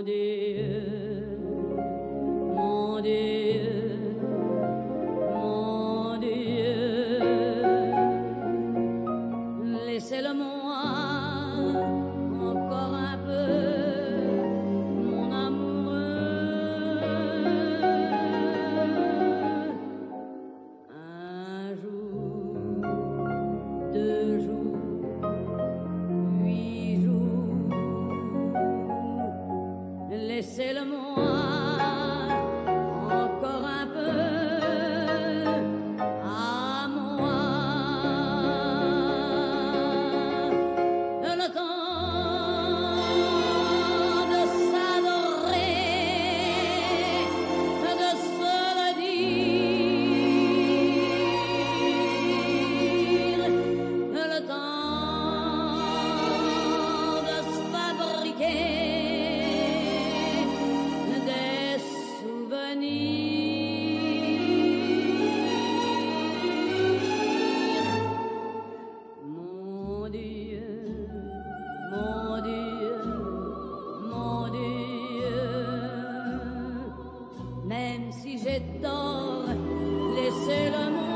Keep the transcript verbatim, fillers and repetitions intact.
Dieu, mon Dieu, mon Dieu, laissez-le-moi encore un peu, mon amoureux. Un jour, deux jours, huit jours, laissez-le-moi encore un peu à moi. Le temps de s'adorer, de se le dire, le temps de se fabriquer des souvenirs. Mon Dieu, mon Dieu, mon Dieu, même si j'ai tort, laissez-le moi.